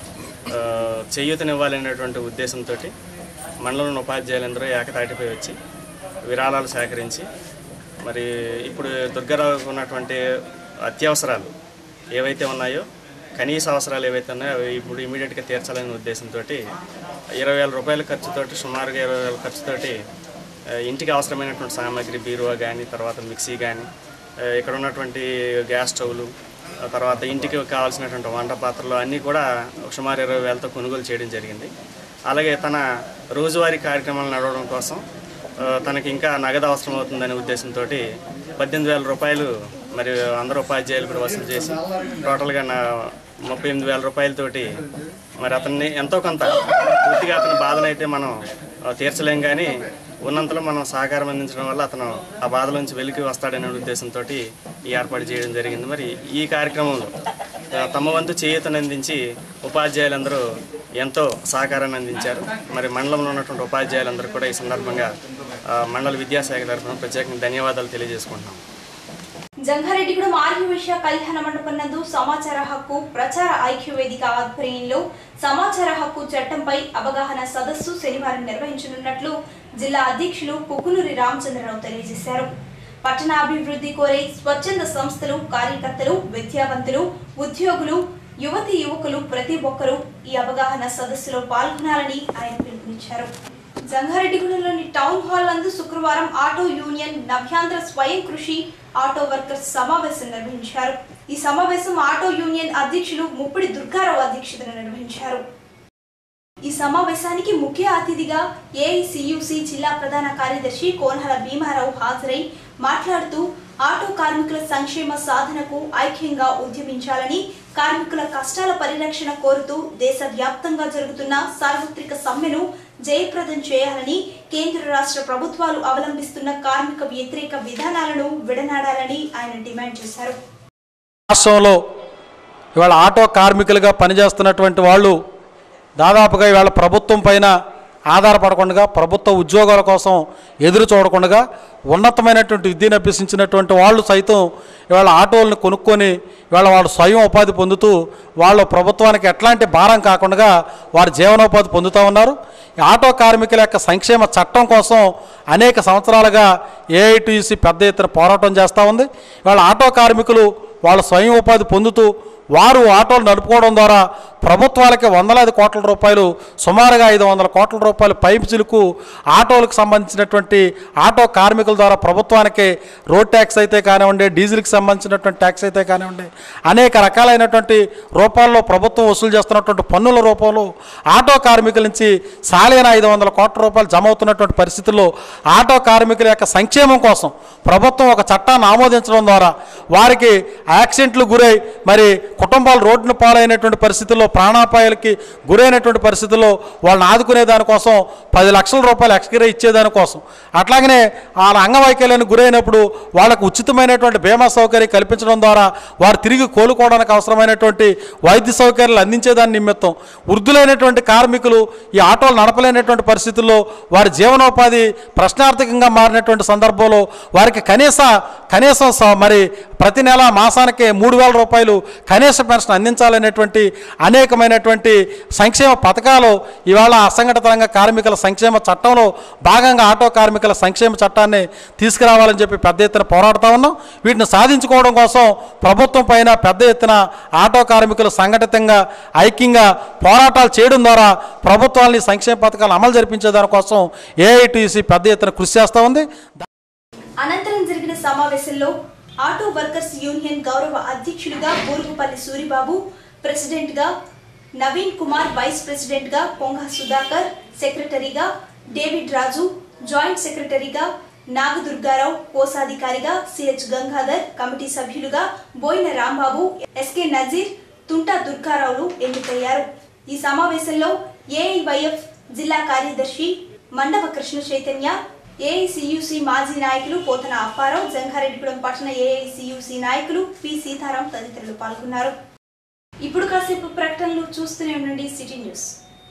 చేయూతనివ్వాలనేటువంటి ఉద్దేశంతో మండలంలోని ఉపాధ్యాయులందరూ ఏకతాటిపై వచ్చి విరాళాలు సేకరించి మరి ఇప్పుడు దుర్గారావుకు ఉన్నటువంటి అత్యవసరాలు ఏవైతే ఉన్నాయో, కనీస అవసరాలు ఏవైతే ఉన్నాయో అవి ఇప్పుడు ఇమీడియట్గా తీర్చాలనే ఉద్దేశంతో 20,000 రూపాయల ఖర్చుతోటి, సుమారుగా 20,000 ఖర్చుతోటి ఇంటికి అవసరమైనటువంటి సామాగ్రి, బీరువా కానీ, తర్వాత మిక్సీ కానీ, ఇక్కడ ఉన్నటువంటి గ్యాస్ స్టవ్లు, తర్వాత ఇంటికి కావాల్సినటువంటి వంట పాత్రలు అన్నీ కూడా సుమారు 20,000తో కొనుగోలు చేయడం జరిగింది. అలాగే తన రోజువారీ కార్యక్రమాలు నడవడం కోసం తనకి ఇంకా నగదు అవసరం అవుతుందనే ఉద్దేశంతో 18,000 రూపాయలు మరి అందరూ ఉపాధ్యాయులు కూడా వసూలు చేసి టోటల్గా 38,000 రూపాయలతోటి మరి అతన్ని ఎంతో కొంత పూర్తిగా అతని బాధనైతే మనం తీర్చలేం, కానీ ఉన్నంతలో మనం సహకారం అందించడం వల్ల అతను ఆ బాధ నుంచి వెలికి వస్తాడనే ఉద్దేశంతో ఈ ఏర్పాటు చేయడం జరిగింది. మరి ఈ కార్యక్రమంలో తమ వంతు చేయూతను అందించి ఉపాధ్యాయులందరూ ఎంతో సహకారాన్ని అందించారు. మరి మండలంలో ఉన్నటువంటి ఉపాధ్యాయులందరూ కూడా ఈ సందర్భంగా మండల విద్యాశాఖ తరఫున ప్రత్యేకంగా ధన్యవాదాలు తెలియజేసుకుంటున్నాం. జంగారెడ్డిగూడెం ఆర్యవైశ్య కళ్యాణ మండపం నందు సమాచార హక్కు ప్రచార ఐక్యవేదిక ఆధ్వర్యంలో సమాచార హక్కు చట్టంపై అవగాహన సదస్సు శనివారం నిర్వహించనున్నట్లు జిల్లా అధ్యక్షులు కుకునూరి రామచంద్రరావు తెలియజేశారు. పట్టణ అభివృద్ధి కోరే స్వచ్ఛంద సంస్థలు, కార్యకర్తలు, విద్యావంతులు, ఉద్యోగులు, యువతీ యువకులు ప్రతి ఒక్కరూ ఈ అవగాహన సదస్సులో పాల్గొనాలని ఆయన పిలుపునిచ్చారు. జంగారెడ్డిగూడెంలోని టౌన్ హాల్ నందు శుక్రవారం ఆటో యూనియన్ నవ్యాంధ్ర స్వయం కృషి ఆటో వర్కర్స్ సమావేశం నిర్వహించారు. ఈ సమావేశం ఆటో యూనియన్ అధ్యక్షులు ముప్పిడి దుర్గారావు అధ్యక్షతన నిర్వహించారు. ఈ సమావేశానికి ముఖ్య అతిథిగా ఏఐసియుసి జిల్లా ప్రధాన కార్యదర్శి కోనహల భీమారావు హాజరై మాట్లాడుతూ ఆటో కార్మికుల సంక్షేమ సాధనకు ఐక్యంగా ఉద్యమించాలని, కార్మికుల కష్టాల పరిరక్షణ కోరుతూ దేశవ్యాప్తంగా జరుగుతున్న సార్వత్రిక సమ్మెను జయప్రదం చేయాలని, కేంద్ర రాష్ట్ర ప్రభుత్వాలు అవలంబిస్తున్న కార్మిక వ్యతిరేక విధానాలను విడనాడాలని ఆయన డిమాండ్ చేశారు. రాష్ట్రంలో ఇవాళ ఆటో కార్మికులుగా పనిచేస్తున్నటువంటి వాళ్ళు దాదాపుగా ఇవాళ ప్రభుత్వం పైన ఆధారపడకుండా, ప్రభుత్వ ఉద్యోగాల కోసం ఎదురు చూడకుండా ఉన్నతమైనటువంటి విద్యను అభ్యసించినటువంటి వాళ్ళు సైతం ఇవాళ ఆటోలను కొనుక్కొని ఇవాళ వాళ్ళు స్వయం ఉపాధి పొందుతూ వాళ్ళు ప్రభుత్వానికి ఎట్లాంటి భారం కాకుండా వారు జీవనోపాధి పొందుతూ ఉన్నారు. ఆటో కార్మికుల యొక్క సంక్షేమ చట్టం కోసం అనేక సంవత్సరాలుగా ఏఐటీయూసీ పెద్ద ఎత్తున పోరాటం చేస్తూ ఉంది. ఇవాళ ఆటో కార్మికులు వాళ్ళు స్వయం ఉపాధి పొందుతూ వారు ఆటోలు నడుపుకోవడం ద్వారా ప్రభుత్వాలకి వందలాది కోట్ల రూపాయలు, సుమారుగా 500 కోట్ల రూపాయలు పైపులకు ఆటోలకు సంబంధించినటువంటి ఆటో కార్మికుల ద్వారా ప్రభుత్వానికి రోడ్ ట్యాక్స్ అయితే కానివ్వండి, డీజిల్కి సంబంధించినటువంటి ట్యాక్స్ అయితే కానివ్వండి, అనేక రకాలైనటువంటి రూపాల్లో ప్రభుత్వం వసూలు చేస్తున్నటువంటి పన్నుల రూపంలో ఆటో కార్మికుల నుంచి సాలైన 500 కోట్ల రూపాయలు జమ అవుతున్నటువంటి పరిస్థితుల్లో ఆటో కార్మికుల యొక్క సంక్షేమం కోసం ప్రభుత్వం ఒక చట్టాన్ని ఆమోదించడం ద్వారా వారికి యాక్సిడెంట్లు గురై మరి కుటుంబాలు రోడ్డును పాలైనటువంటి పరిస్థితుల్లో, ప్రాణాపాయాలకి గురైనటువంటి పరిస్థితుల్లో వాళ్ళని ఆదుకునే దానికోసం 10 లక్షల రూపాయలు ఎక్స్గ్రే ఇచ్చేదానికోసం, అట్లాగనే వాళ్ళ అంగవైకల్యానికి గురైనప్పుడు వాళ్ళకు ఉచితమైనటువంటి బీమా సౌకర్యం కల్పించడం ద్వారా వారు తిరిగి కోలుకోవడానికి అవసరమైనటువంటి వైద్య సౌకర్యాలు అందించేదాని నిమిత్తం, వృద్ధులైనటువంటి కార్మికులు ఈ ఆటోలు నడపలేనటువంటి పరిస్థితుల్లో వారి జీవనోపాధి ప్రశ్నార్థకంగా మారినటువంటి సందర్భంలో వారికి కనీసం మరి ప్రతి నెల మాసానికి 3,000 రూపాయలు కనీస పెన్షన్ అందించాలనేటువంటి అనేకమైనటువంటి సంక్షేమ పథకాలు ఇవాళ అసంఘటిత రంగ కార్మికుల సంక్షేమ చట్టంలో భాగంగా ఆటో కార్మికుల సంక్షేమ చట్టాన్ని తీసుకురావాలని చెప్పి పెద్ద ఎత్తున పోరాడుతూ ఉన్నాం. వీటిని సాధించుకోవడం కోసం ప్రభుత్వం పైన పెద్ద ఎత్తున ఆటో కార్మికులు సంఘటితంగా ఐక్యంగా పోరాటాలు చేయడం ద్వారా ప్రభుత్వాన్ని సంక్షేమ పథకాలు అమలు జరిపించే దానికోసం ఏఐటీసీ పెద్ద ఎత్తున కృషి చేస్తూ ఉంది. అనంతరం జరిగిన సమావేశంలో ఆటో వర్కర్స్ యూనియన్ గౌరవ అధ్యక్షుడిగా బూరుగుపల్లి సూరిబాబు, ప్రెసిడెంట్గా నవీన్ కుమార్, వైస్ ప్రెసిడెంట్గా పొంగ సుధాకర్, సెక్రటరీగా డేవిడ్ రాజు, జాయింట్ సెక్రటరీగా నాగదుర్గారావు, కోశాధికారిగా సిహెచ్ గంగాధర్, కమిటీ సభ్యులుగా బోయిన రాంబాబు, ఎస్కే నజీర్, తుంటా దుర్గారావులు ఎన్నికయ్యారు. ఈ సమావేశంలో ఏఐవైఎఫ్ జిల్లా కార్యదర్శి మండవ కృష్ణ చైతన్య, ఏఐసియుసి మాజీ నాయకులు పోతన అప్పారావు, జంగారెడ్డిగూడెం పట్టణ ఏఐసియుసి నాయకులు పి సీతారాం తదితరులు పాల్గొన్నారు. ఇప్పుడు కాసేపు ప్రకటనలు చూస్తూనే ఉండండి city news.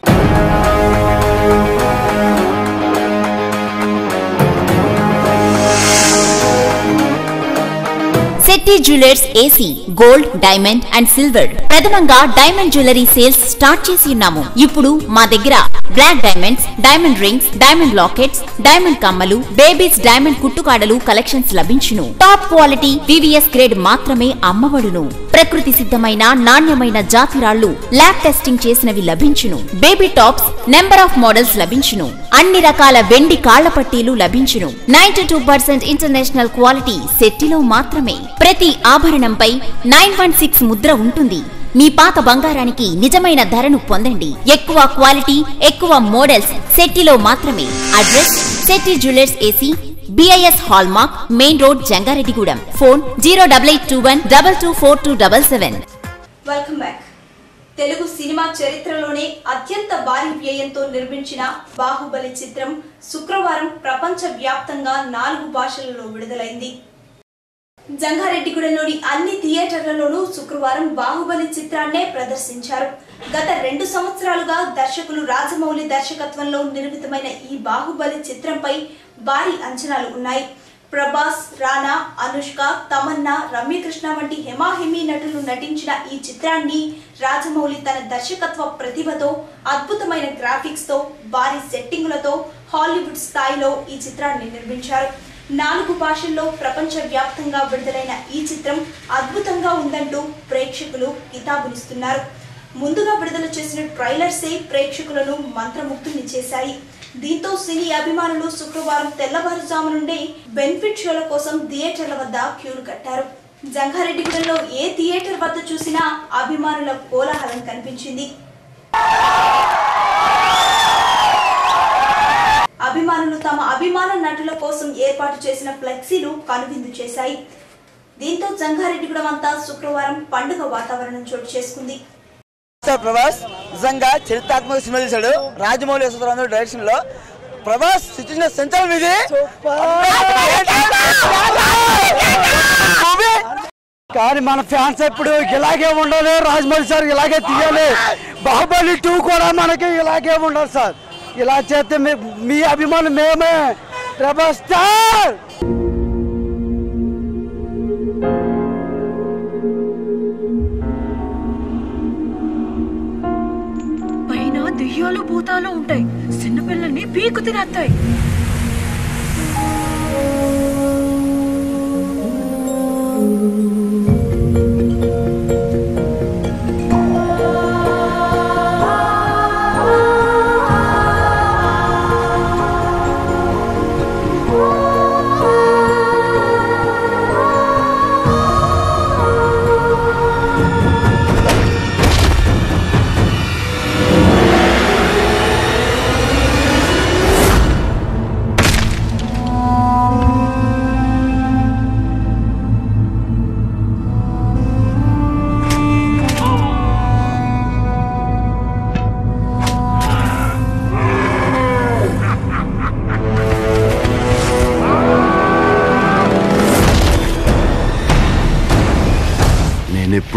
Setti jewellers AC gold, diamond and silver ప్రథమంగా డైమండ్ జ్యువెలరీ సేల్స్ స్టార్ట్ చేసి ఉన్నాము. ఇప్పుడు మా దగ్గర black diamonds, diamond rings, diamond lockets, diamond కమ్మలు, బేబీస్ డైమండ్ కుట్టుకాడలు కలెక్షన్స్ లభించును. టాప్ క్వాలిటీ వివిఎస్ గ్రేడ్ మాత్రమే అమ్మబడును. ప్రకృతి సిద్ధమైన నాణ్యమైన జాతిరాళ్లు ల్యాబ్ టెస్టింగ్ చేసినవి లభించును. Baby tops number of models లభించును. అన్ని రకాల వెండి కాళ్ల పట్టీలు లభించును. 92% ఇంటర్నేషనల్ క్వాలిటీ శెట్టిలో మాత్రమే. ప్రతి ఆభరణంపై 916 ముద్ర ఉంటుంది. మీ పాత బంగారానికి నిజమైన ధరను పొందండి. ఎక్కువ క్వాలిటీ, ఎక్కువ మోడల్స్ శెట్టిలో మాత్రమే. Address Setti jewellers AC, BIS hallmark, main road, Jangareddygudem. Phone 08821224277. Welcome back. Telugu cinema చరిత్రలోనే అత్యంత భారీ వ్యయంతో నిర్మించిన బాహుబలి చిత్రం శుక్రవారం ప్రపంచ వ్యాప్తంగా 4 భాషలలో విడుదలైంది. జంగారెడ్డిగూడెంలోని అన్ని థియేటర్లలోనూ శుక్రవారం బాహుబలి చిత్రాన్నే ప్రదర్శించారు. గత 2 సంవత్సరాలుగా దర్శకులు రాజమౌళి దర్శకత్వంలో నిర్మితమైన ఈ బాహుబలి చిత్రంపై భారీ అంచనాలు ఉన్నాయి. ప్రభాస్, రానా, అనుష్క, తమన్నా, రమ్యకృష్ణ వంటి హెమాహెమీ నటులు నటించిన ఈ చిత్రాన్ని రాజమౌళి తన దర్శకత్వ ప్రతిభతో, అద్భుతమైన గ్రాఫిక్స్ తో, భారీ సెట్టింగులతో హాలీవుడ్ స్థాయిలో ఈ చిత్రాన్ని నిర్మించారు. 4 భాషల్లో ప్రపంచ వ్యాప్తంగా విడుదలైన ఈ చిత్రం అద్భుతంగా ఉందంటూ ప్రేక్షకులు కితాబునిస్తున్నారు. ముందుగా విడుదల చేసిన ట్రైలర్సే ప్రేక్షకులను మంత్రముగ్ధుల్ని చేశాయి. దీంతో సినీ అభిమానులు శుక్రవారం తెల్లవారుజాము నుండే బెనిఫిట్ షోల కోసం థియేటర్ల వద్ద క్యూలు కట్టారు. జంగారెడ్డిగూడెంలో ఏ థియేటర్ వద్ద చూసినా అభిమానుల కోలాహలం కనిపించింది. అభిమానులు తమ అభిమాన నటుల కోసం ఏర్పాటు చేసిన ఫ్లెక్సీలు కనువిందు చేశాయి. దీంతో జంగారెడ్డిగూడెం అంతా శుక్రవారం పండుగ వాతావరణం చోటు చేసుకుంది. ప్రభాస్ నిజంగా చరిత్రాత్మక సినిమా తీశాడు. రాజమౌళి డైరెక్షన్ లో ప్రభాస్ సిచ్యువేషన్ సంచలనం ఇది. కానీ మన ఫ్యాన్స్ ఎప్పుడు ఇలాగే ఉండాలి, రాజమౌళి సార్ ఇలాగే తీయాలి, బాహుబలి 2 కూడా మనకి ఇలాగే ఉండాలి సార్. ఇలా చేస్తే మీ అభిమానులు మేమే. ప్రభాస్ స్టార్ పైన దెయ్యాలు భూతాలు ఉంటాయి, చిన్నపిల్లల్ని పీకు తినేస్తాయి.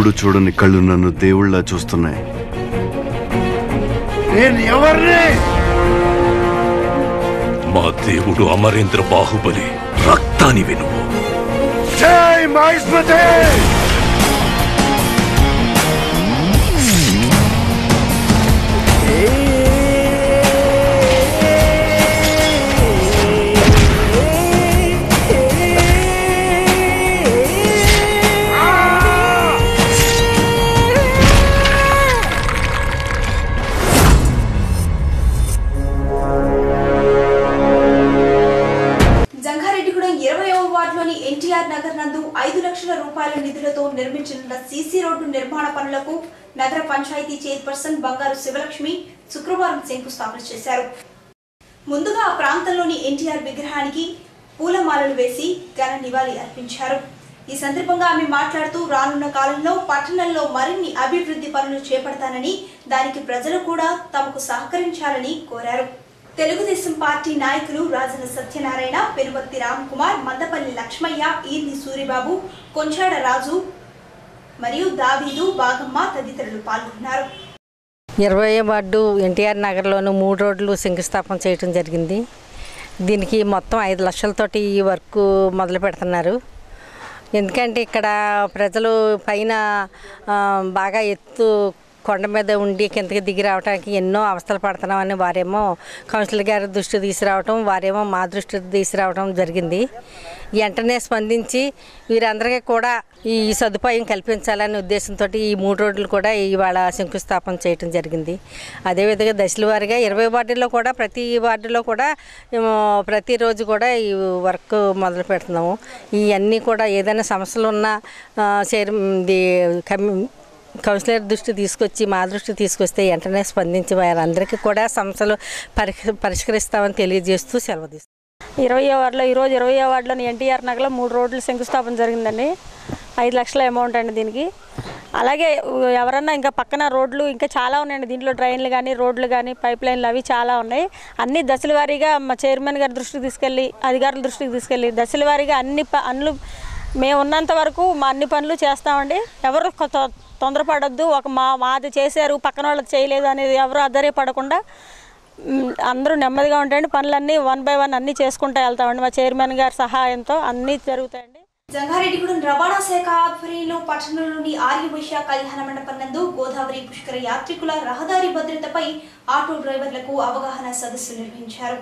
ఎప్పుడు చూడని కళ్ళు నన్ను దేవుళ్ళ చూస్తున్నాయి. నేను ఎవరిని? మా దేవుడు అమరేంద్ర బాహుబలి, రక్తాని వినువు. జై మహేశ్వరి. ఎన్టీఆర్ నగర్ నందు 5 లక్షల రూపాయల నిధులతో నిర్మించనున్న సీసీ రోడ్డు నిర్మాణ పనులకు నగర పంచాయతీ చైర్పర్సన్ బంగారు శివలక్ష్మి శుక్రవారం శంకుస్థాపన చేశారు. ముందుగా ఆ ప్రాంతంలోని ఎన్టీఆర్ విగ్రహానికి పూలమాలలు వేసి ఘన నివాళి అర్పించారు. ఈ సందర్భంగా ఆమె మాట్లాడుతూ రానున్న కాలంలో పట్టణంలో మరిన్ని అభివృద్ధి పనులు చేపడతానని, దానికి ప్రజలు కూడా తమకు సహకరించాలని కోరారు. తెలుగుదేశం పార్టీ నాయకులు రాజన సత్యనారాయణ, పెనుబత్తి రామ్కుమార్, మందపల్లి లక్ష్మయ్య, ఈర్ని సూరిబాబు, కొంచాడ రాజు మరియు దావీదు, బాగమ్మ తదితరులు పాల్గొన్నారు. 20వ వార్డు ఎన్టీఆర్ నగర్లోను 3 రోడ్లు శంకుస్థాపన చేయడం జరిగింది. దీనికి మొత్తం 5 లక్షలతోటి ఈ వర్క్ మొదలు పెడుతున్నారు. ఎందుకంటే ఇక్కడ ప్రజలు పైన బాగా ఎత్తు కొండ మీద ఉండి కిందకి దిగి రావడానికి ఎన్నో అవస్థలు పడుతున్నామని వారేమో కౌన్సిలర్ గారి దృష్టి తీసుకురావటం, వారేమో మా దృష్టి తీసుకురావడం జరిగింది. వెంటనే స్పందించి వీరందరికీ కూడా ఈ సదుపాయం కల్పించాలనే ఉద్దేశంతో ఈ 3 రోడ్లు కూడా ఇవాళ శంకుస్థాపన చేయడం జరిగింది. అదేవిధంగా దశల వారీగా 20 వార్డుల్లో కూడా ప్రతి వార్డులో కూడా ప్రతిరోజు కూడా ఈ వర్క్ మొదలు పెడుతున్నాము. ఇవన్నీ కూడా ఏదైనా సమస్యలు ఉన్నా కౌన్సిలర్ దృష్టి తీసుకొచ్చి మా దృష్టి తీసుకొస్తే వెంటనే స్పందించి వారందరికీ కూడా సమస్యలు పరిష్కరిస్తామని తెలియజేస్తూ సెలవు తీసుకుంటాం. 20వ వార్డులో ఈరోజు 20వ వార్డులోని ఎన్టీఆర్ నగర్లో 3 రోడ్లు శంకుస్థాపన జరిగిందండి. 5 లక్షల అమౌంట్ అండి దీనికి. అలాగే ఎవరన్నా ఇంకా పక్కన రోడ్లు ఇంకా చాలా ఉన్నాయండి. దీంట్లో డ్రైన్లు కానీ, రోడ్లు కానీ, పైప్ లైన్లు అవి చాలా ఉన్నాయి. అన్ని దశల వారీగా మా చైర్మన్ గారి దృష్టికి తీసుకెళ్ళి, అధికారుల దృష్టికి తీసుకెళ్ళి దశల వారీగా అన్ని పనులు మేము ఉన్నంత వరకు మా అన్ని పనులు చేస్తామండి. ఎవరు తొందరపడద్దు, మాది చేశారు పక్కన వాళ్ళది చేయలేదు అనేది ఎవరు అధైర్యపడకుండా అందరూ నెమ్మదిగా ఉంటాయండి. పనులన్నీ 1 by 1 అన్నీ చేసుకుంటూ వెళ్తామండి. మా చైర్మన్ గారి సహాయంతో అన్నీ జరుగుతాయండి. జంగారెడ్డిగూడెం రవాణా శాఖ ఆధ్వర్యంలో పట్టణంలోని ఆర్యవైశ్య కళ్యాణ మండపం నందు గోదావరి పుష్కర యాత్రికుల రహదారి భద్రతపై ఆటో డ్రైవర్లకు అవగాహన సదస్సు నిర్వహించారు.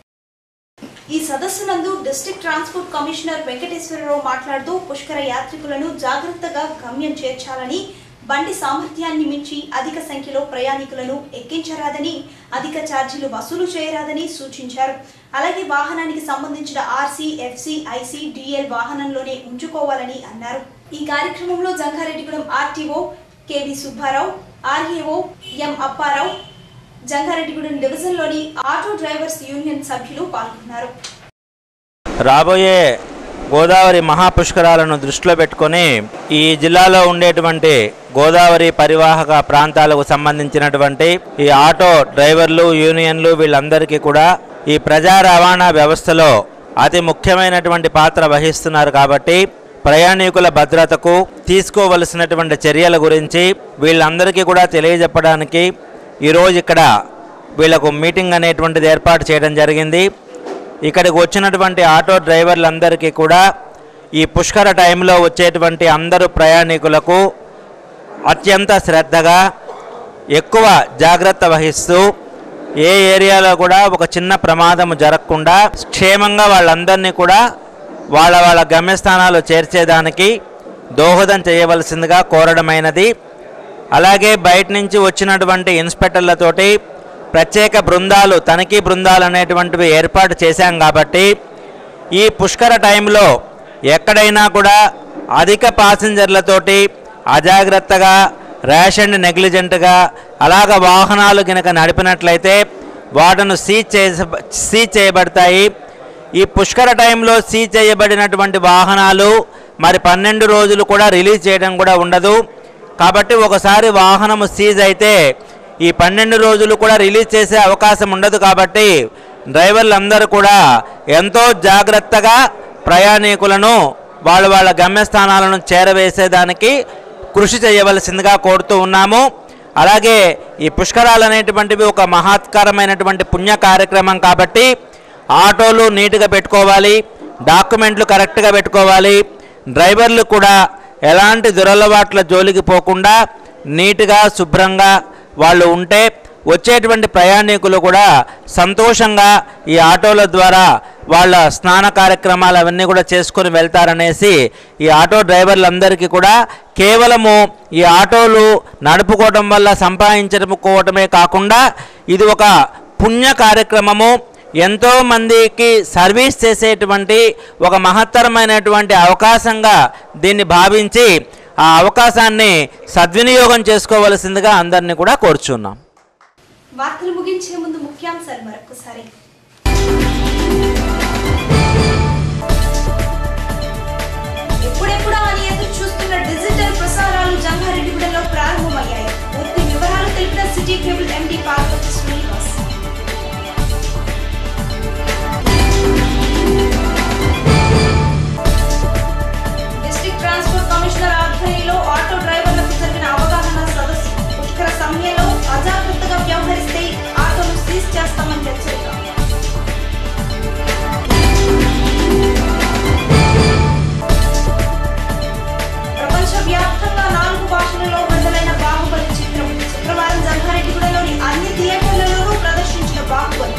ఈ సదస్సు నందు డిస్ట్రిక్ట్ ట్రాన్స్పోర్ట్ కమిషనర్ వెంకటేశ్వరరావు మాట్లాడుతూ పుష్కర యాత్రికులను జాగ్రత్తగా గమ్యం చేర్చాలని, బండి సామర్థ్యాన్ని మించి అధిక సంఖ్యలో ప్రయాణికులను ఎక్కించరాదని, అధిక ఛార్జీలు వసూలు చేయరాదని సూచించారు. అలాగే వాహనానికి సంబంధించిన ఆర్సీ, ఎఫ్సీ, ఐసీ, డిఎల్ వాహనంలోనే ఉంచుకోవాలని అన్నారు. ఈ కార్యక్రమంలో Jangareddygudem RTO KV Subbarao, RAO M Apparao, Jangareddygudem డివిజన్లోని ఆటో డ్రైవర్స్ యూనియన్ సభ్యులు పాల్గొన్నారు. రాబోయే గోదావరి మహాపుష్కరాలను దృష్టిలో పెట్టుకొని ఈ జిల్లాలో ఉండేటువంటి గోదావరి పరివాహక ప్రాంతాలకు సంబంధించినటువంటి ఈ ఆటో డ్రైవర్లు, యూనియన్లు వీళ్ళందరికీ కూడా ఈ ప్రజా రవాణా వ్యవస్థలో అతి ముఖ్యమైనటువంటి పాత్ర వహిస్తున్నారు. కాబట్టి ప్రయాణికుల భద్రతకు తీసుకోవలసినటువంటి చర్యల గురించి వీళ్ళందరికీ కూడా తెలియజెప్పడానికి ఈరోజు ఇక్కడ వీళ్ళకు మీటింగ్ అనేటువంటిది ఏర్పాటు చేయడం జరిగింది. ఇక్కడికి వచ్చినటువంటి ఆటో డ్రైవర్లందరికీ కూడా ఈ పుష్కర టైంలో వచ్చేటువంటి అందరూ ప్రయాణికులకు అత్యంత శ్రద్ధగా ఎక్కువ జాగ్రత్త వహిస్తూ ఏ ఏరియాలో కూడా ఒక చిన్న ప్రమాదం జరగకుండా క్షేమంగా వాళ్ళందరినీ కూడా వాళ్ళ గమ్యస్థానాలు చేర్చేదానికి దోహదం చేయవలసిందిగా కోరడమైనది. అలాగే బయట నుంచి వచ్చినటువంటి ఇన్స్పెక్టర్లతోటి ప్రత్యేక బృందాలు, తనిఖీ బృందాలు అనేటువంటివి ఏర్పాటు చేశాం. కాబట్టి ఈ పుష్కర టైంలో ఎక్కడైనా కూడా అధిక ప్యాసింజర్లతోటి అజాగ్రత్తగా, ర్యాష్ అండ్ నెగ్లిజెంట్గా అలాగ వాహనాలు కనుక నడిపినట్లయితే వాటిని సీజ్ చేయబడతాయి. ఈ పుష్కర టైంలో సీజ్ చేయబడినటువంటి వాహనాలు మరి 12 రోజులు కూడా రిలీజ్ చేయడం కూడా ఉండదు. కాబట్టి ఒకసారి వాహనము సీజ్ అయితే ఈ 12 రోజులు కూడా రిలీజ్ చేసే అవకాశం ఉండదు. కాబట్టి డ్రైవర్లందరూ కూడా ఎంతో జాగ్రత్తగా ప్రయాణికులను వాళ్ళ గమ్యస్థానాలను చేరవేసేదానికి కృషి చేయవలసిందిగా కోరుతూ ఉన్నాము. అలాగే ఈ పుష్కరాలు అనేటువంటివి ఒక మహత్కరమైనటువంటి పుణ్య కార్యక్రమం కాబట్టి ఆటోలు నీట్గా పెట్టుకోవాలి, డాక్యుమెంట్లు కరెక్ట్గా పెట్టుకోవాలి, డ్రైవర్లు కూడా ఎలాంటి దురలవాట్ల జోలికి పోకుండా నీట్గా శుభ్రంగా వాళ్ళు ఉంటే వచ్చేటువంటి ప్రయాణికులు కూడా సంతోషంగా ఈ ఆటోల ద్వారా వాళ్ళ స్నాన కార్యక్రమాలు అవన్నీ కూడా చేసుకొని వెళ్తారనేసి ఈ ఆటో డ్రైవర్లందరికీ కూడా కేవలము ఈ ఆటోలు నడుపుకోవడం వల్ల సంపాదించుకోవటమే కాకుండా ఇది ఒక పుణ్య కార్యక్రమము, ఎంతోమందికి సర్వీస్ చేసేటువంటి ఒక మహత్తరమైనటువంటి అవకాశంగా దీన్ని భావించి ఆ అవకాశాన్ని సద్వినియోగం చేసుకోవలసిందిగా అందరినీ కూడా కోరుచున్నాం. వార్తలు ముగించే ముందు ముఖ్యాంశాలు మరొకసారి. ఎప్పుడెప్పుడా అని ఎదురు చూస్తున్న డిజిటల్ ప్రసారాలు జంగారెడ్డిగూడెంలో ప్రారంభమయ్యాయి. పూర్తి వివరాలు తెలిపిన city cable MD Parvathi Srinivas. District transport commissioner ఆధ్వర్యంలో ఆటో డ్రైవర్లకు జరిగిన అవగాహన సదస్సు. పుష్కర సమయంలో అజాగ్రత్తగా వ్యవహరిస్తే ఆటోను సీజ్ చేస్తామని హెచ్చరిక. ప్రపంచవ్యాప్తంగా 4 భాషలలో విడుదలైన బాహుబలి చిత్రం శుక్రవారం జంగారెడ్డిగూడెంలోని అన్ని థియేటర్లలోనూ ప్రదర్శించిన బాహుబలి.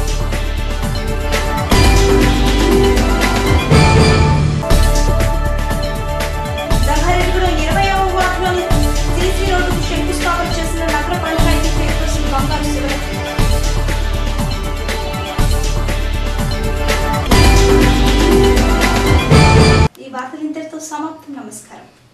జంగారెడ్డిగూడెం 20వ వార్డులోని సీసీ రోడ్డుకు శంకుస్థాపన చేసిన నగర పంచాయతీ చైర్పర్సన్ బంగారు శివరాం. ఈ వార్తలు ఇంతటితో సమాప్తం. నమస్కారం.